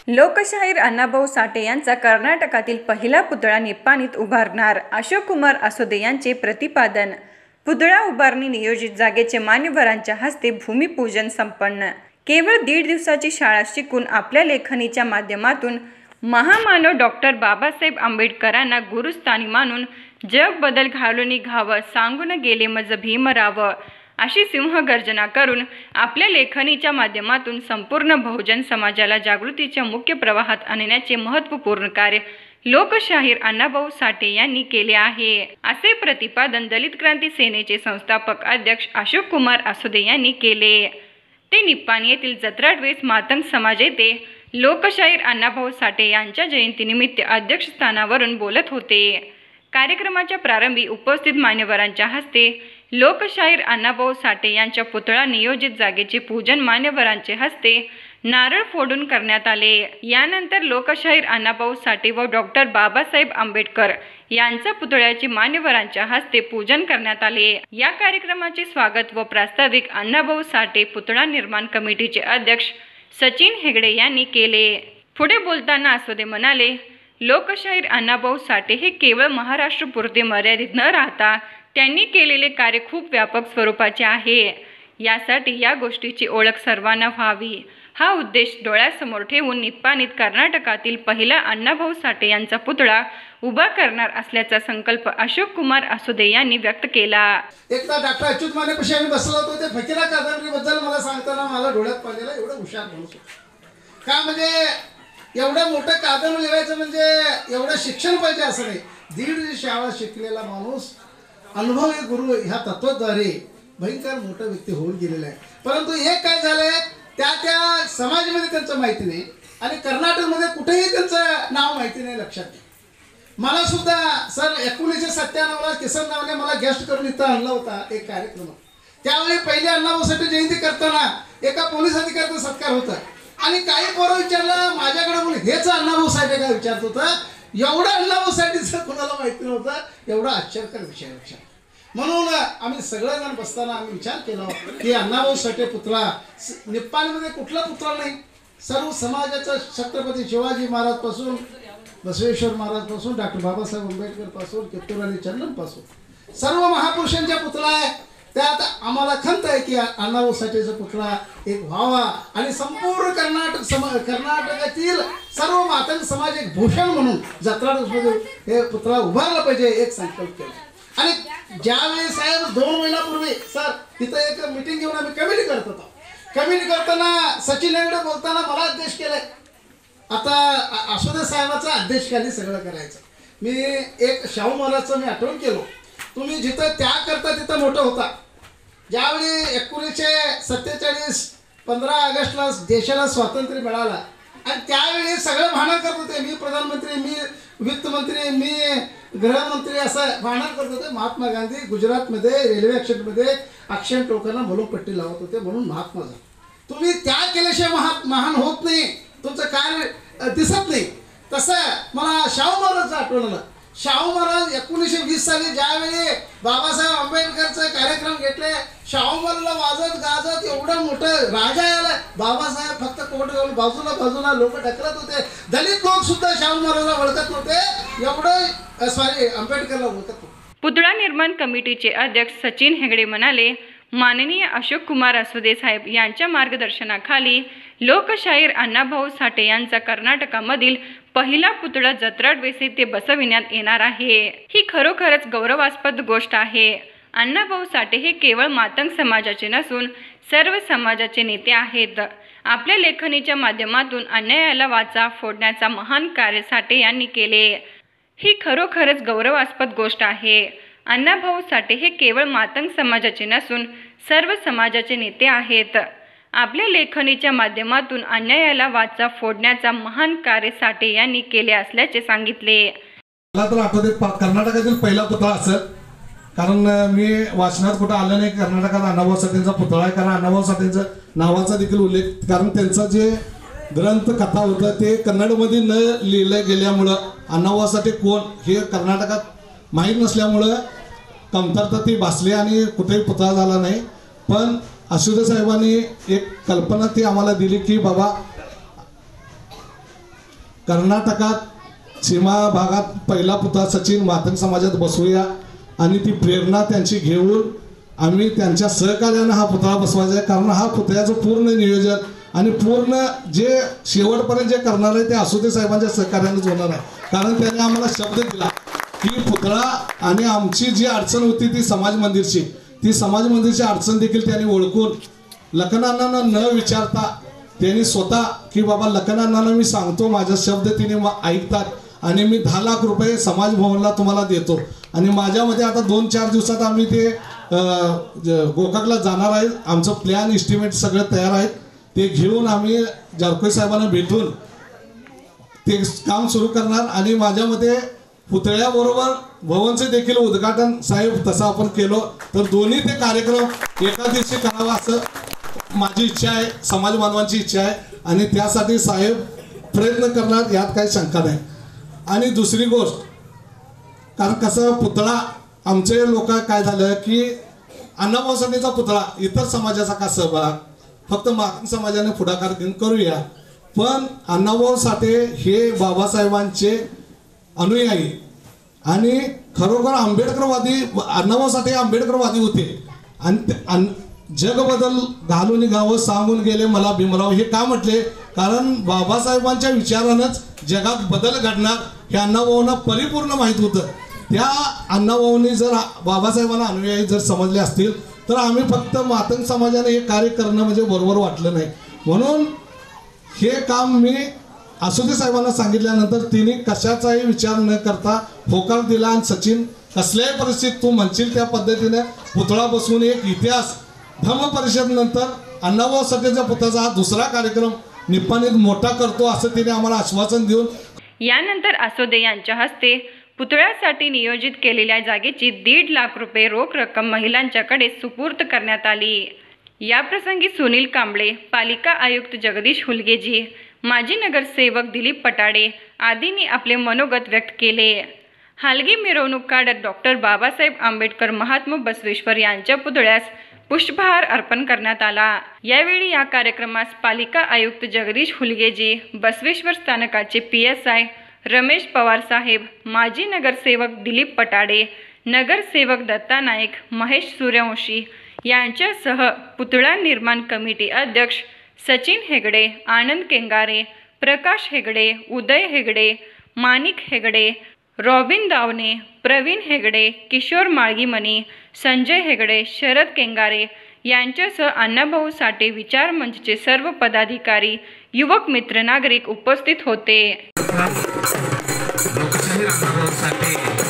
लोकशाहीर अण्णाभाऊ साठे यांचा कर्नाटकातील पहिला पुतळा निप्पाणीत उभारणार, अशोक कुमार असोदे यांचे प्रतिपादन. पुतळा उभारणी नियोजित जागेचे मान्यवरांच्या हस्ते भूमिपूजन संपन्न. केवळ 1.5 दिवसाची शाळा शिकून आपल्या लेखणीच्या माध्यमातून महामानव डॉक्टर बाबासाहेब आंबेडकरांना गुरुस्थानी मानून जग बदल घालून घावं सांगून गेले मज भीमराव, अशी सिंहगर्जना करून आपल्या लेखणीच्या माध्यमातून संपूर्ण बहुजन समाजाला जागृतीच्या मुख्य प्रवाहात आणण्याचे महत्त्वपूर्ण कार्य लोकशाहीर अण्णाभाऊ साठे यांनी केले आहे, असे प्रतिपादन दलित क्रांती सेनेचे संस्थापक अध्यक्ष अशोक कुमार असोदे यांनी केले. ते निप्पाणी येथील जत्राट मातंग समाज येथे लोकशाहीर अण्णाभाऊ साठे यांच्या जयंतीनिमित्त अध्यक्षस्थानावरून बोलत होते. कार्यक्रमाच्या प्रारंभी उपस्थित मान्यवरांच्या हस्ते लोकशाहीर अण्णाभाऊ साठे यांच्या पुतळा नियोजित जागेचे पूजन मान्यवरांचे हस्ते नारळ फोडून करण्यात आले. यानंतर लोकशाहीर अण्णाभाऊ साठे व डॉक्टर बाबासाहेब आंबेडकर यांच्या पुतळ्याचे मान्यवरांच्या हस्ते पूजन करण्यात आले. या कार्यक्रमाचे स्वागत व प्रास्ताविक अण्णाभाऊ साठे पुतळा निर्माण कमिटीचे अध्यक्ष सचिन हेगडे यांनी केले. पुढे बोलताना असोदे म्हणाले, लोकशाहीर अण्णाभाऊ साठे हे केवळ महाराष्ट्रपुरते मर्यादित न राहता त्यांनी केलेले कार्य खूप व्यापक स्वरूपाचे आहे. यासाठी या गोष्टीची ओळख सर्वांना व्हावी, हा उद्देश डोळ्यासमोर ठेवून निप्पाणीत कर्नाटकातील पहिला अण्णाभाऊ साठे यांचा पुतळा उभा करणार असल्याचा संकल्प अशोक कुमार असोदे यांनी व्यक्त केला. एकदा डॉक्टर अच्युत मानेपाशी आम्ही बसलो होतो. ते फकीरा कादंबरीबद्दल मला सांगताना मला डोळ्यात पाहिलेलं एवढं हुशार माणूस का, म्हणजे एवढं मोठं कादंबरी लिहायचं म्हणजे एवढं शिक्षण पाहिजे असं नाही. 1.5 शाळा शिकलेला माणूस अनुभवी गुरु ह्या तत्वाद्वारे भयंकर मोठा व्यक्ती होऊन गेलेला आहे. परंतु एक काय झालंय, त्या समाजामध्ये त्यांचं माहिती नाही आणि कर्नाटकमध्ये कुठेही त्यांचं नाव माहिती नाही. लक्षात घ्या, मला सुद्धा सर 1997ला किसन नावने मला गेस्ट करून इथं आणला होता एक कार्यक्रम. त्यावेळी पहिले अण्णाभाऊ साठे जयंती करताना एका पोलीस अधिकाऱ्याचा सत्कार होता आणि काही पोरं विचारलं माझ्याकडे बोल हेच अण्णाभाऊ साठे काय विचारत होता. एवढं अण्णाभाऊ साठेचं कोणाला माहिती नव्हतं, एवढा आश्चर्यकर विषय. लक्षात म्हणून आम्ही सगळेजण बसताना आम्ही विचार केला की अण्णाभाऊ साठे पुतळा निप्पाणीमध्ये कुठला पुतळा नाही, सर्व समाजाचा छत्रपती शिवाजी महाराज पासून बसवेश्वर महाराज पासून डॉक्टर बाबासाहेब आंबेडकर पासून कित्तूर आणि चंदन पासून सर्व महापुरुषांचा पुतळा आहे. त्यात आम्हाला खंत आहे की अण्णाभाऊ साठेचा पुतळा एक व्हावा आणि संपूर्ण कर्नाटकातील सर्व मातंग समाज एक भूषण म्हणून जत्रामध्ये हे पुतळा उभारला पाहिजे, एक संकल्प केला. आणि ज्यावेळी साहेब 2 महिन्यापूर्वी सर तिथं एक मीटिंग घेऊन आम्ही कमिटी करत होतो. कमिटी करताना सचिन हेगडे बोलताना मला आदेश केलाय, आता असोदे साहेबाचा आदेश खाली सगळं करायचं. मी एक शाहू महाराजचं मी आठवण केलो, तुम्ही जिथं त्याग करता तिथं मोठं होता. ज्यावेळी 1947 15 ऑगस्टला देशाला स्वातंत्र्य मिळाला आणि त्यावेळी सगळं भांडण करत होते, मी प्रधानमंत्री, मी वित्तमंत्री, मी गृहमंत्री असं भांडण करत होते. महात्मा गांधी गुजरातमध्ये रेल्वे ॲक्सिडेंटमध्ये अक्षय टोकांना मलमपट्टी लावत होते म्हणून महात्मा झाले. तुम्ही त्याग केल्याशिवाय महान होत नाही, तुमचं कार्य दिसत नाही. तसं मला शाहू महाराजचं आठवण आलं. शाहू महाराज 1920 साली ज्यावेळी बाबासाहेब आंबेडकरचं कार्यक्रम घेतले, शाहू महाराजला वाजत गाजत एवढं मोठं राजा यायला, बाबासाहेब फक्त कोट घेऊन बाजूला लोक ढकलत होते. दलित लोक सुद्धा शाहू महाराजला ओळखत नव्हते, एवढं आंबेडकरला ओळखत नव्हते. पुतळा निर्माण कमिटीचे अध्यक्ष सचिन हेगडे म्हणाले, माननीय अशोक कुमार असोदे साहेब यांच्या मार्गदर्शनाखाली लोकशाहीर अण्णाभाऊ साठे यांचा कर्नाटकामधील पहिला पुतळा जत्राट येथे बसविण्यात येणार आहे. ही खरोखरच गौरवास्पद गोष्ट आहे. अण्णाभाऊ साठे हे केवळ मातंग समाजाचे नसून सर्व समाजाचे नेते आहेत. आपल्या लेखणीच्या माध्यमातून अन्यायाला वाचा फोडण्याचा महान कार्य साठे यांनी केले. ही खरोखरच गौरवास्पद गोष्ट आहे. अण्णाभाऊ साठे हे केवळ मातंग समाजाचे नसून सर्व समाजाचे नेते आहेत. आपल्या लेखणीच्या माध्यमातून अन्यायाला वाचा फोडण्याचा महान कार्य साठे यांनी केले असल्याचे सांगितले. मला तर आठवते कर्नाटकातील पहिला पुतळा असेल, कारण मी वाचनात कुठं आलं नाही कर्नाटकात अण्णाभाऊ साठेंचा पुतळा आहे. कारण अण्णाभाऊ साठेंचा नावाचा देखील उल्लेख, कारण त्यांचा जे ग्रंथ कथा होता ते कन्नडमध्ये न लिहिलं गेल्यामुळं अण्णाभाऊ साठे कोण हे कर्नाटकात माहीत नसल्यामुळं कमतरता ती भासली आणि कुठेही पुतळा झाला नाही. पण असोदे साहेबांनी एक कल्पना ती आम्हाला दिली की बाबा कर्नाटकात सीमा भागात पहिला पुतळा सचिन मातंग समाजात बसवूया आणि ती प्रेरणा त्यांची घेऊन आम्ही त्यांच्या सहकार्यानं हा पुतळा बसवायचा आहे. कारण हा पुतळ्याचं पूर्ण नियोजन आणि पूर्ण जे शेवटपर्यंत जे करणार आहे ते आसुदे साहेबांच्या सहकार्यानेच होणार आहे. कारण त्यांनी आम्हाला शब्द दिला की पुतळा आणि आमची जी अडचण होती ती समाज मंदिरची, ती समाज मंदिरची अडचण देखील त्यांनी ओळखून लखनांना न विचारता त्यांनी स्वतः की बाबा लखनांना मी सांगतो, माझा शब्द तिने ऐकतात आणि मी 10 लाख रुपये समाज भवनला तुम्हाला देतो. आणि माझ्यामध्ये आता 2-4 दिवसात आम्ही ते गोकाकला जाणार आहे. आमचं प्लॅन इस्टिमेट सगळं तयार आहे. ते घेऊन आम्ही जारकोई साहेबांना भेटून ते काम सुरू करणार. आणि माझ्यामध्ये पुतळ्याबरोबर भवनचे देखील उद्घाटन साहेब तसं आपण केलो तर दोन्ही ते कार्यक्रम एका दिवशी करावा असं माझी इच्छा आहे, समाज बांधवांची इच्छा आहे. आणि त्यासाठी साहेब प्रयत्न करणार यात काही शंका नाही. आणि दुसरी गोष्ट, कारण कसं पुतळा आमचे लोक काय झालं की अण्णाभाऊ साठेचा पुतळा इतर समाजाचा का सहभाग, फक्त मातंग समाजाने पुढाकार घेऊन करूया. पण अण्णाभाऊ साठे हे बाबासाहेबांचे अनुयायी आणि खरोखर आंबेडकरवादी, अण्णाभाऊ साठे आंबेडकरवादी होते. आणि जग बदल घालून गावं सांगून गेले मला भीमराव, हे का म्हटले? कारण बाबासाहेबांच्या विचारानंच जगात बदल घडणार हे अण्णाभाऊंना परिपूर्ण माहीत होतं. त्या अण्णाभाऊंनी जर बाबासाहेबांना अनुयायी जर समजले असतील तर आम्ही फक्त मातंग समाजाने हे कार्य करणं म्हणजे बरोबर वाटलं नाही. म्हणून हे काम मी आसुदे साहेबांना सांगितल्यानंतर तिने कशाचाही विचार न करता होकार दिला. आणि सचिन, कसल्याही परिस्थितीत तू म्हणशील त्या पद्धतीने पुतळा बसवून एक इतिहास धम्म परिषद नंतर अण्णाभाऊ साठेच्या पुतळ्याचा हा दुसरा कार्यक्रम निप्पाणीत मोठा करतो असं तिने आम्हाला आश्वासन देऊन यानंतर आसोदे यांच्या हस्ते पुतळ्यासाठी नियोजित केलेल्या जागेची 1.5 लाख रुपये रोख रक्कम महिलांच्याकडे सुपूर्द करण्यात आली. याप्रसंगी सुनील कांबळे, पालिका आयुक्त जगदीश हुलगेजी, माजी नगरसेवक दिलीप पटाडे आदींनी आपले मनोगत व्यक्त केले. हालगी मिरवणूक काढत डॉक्टर बाबासाहेब आंबेडकर महात्मा बसवेश्वर यांच्या पुतळ्यास पुष्पहार अर्पण करण्यात आला. यावेळी या कार्यक्रमास पालिका आयुक्त जगदीश हुलगेजी, बसवेश्वर स्थानकाचे PSI रमेश पवार साहेब, माजी नगरसेवक दिलीप पटाडे, नगरसेवक दत्ता नाईक, महेश सूर्यवंशी यांच्यासह पुतळा निर्माण कमिटी अध्यक्ष सचिन हेगडे, आनंद केंगारे, प्रकाश हेगडे, उदय हेगडे, माणिक हेगडे, रॉबिन दावणे, प्रवीण हेगडे, किशोर माळगीमणी, संजय हेगडे, शरद केंगारे यांच्यासह अण्णाभाऊ साठे विचार मंचचे सर्व पदाधिकारी, युवक मित्र, नागरिक उपस्थित होते. लोकशाहीर अण्णाभाऊ साठे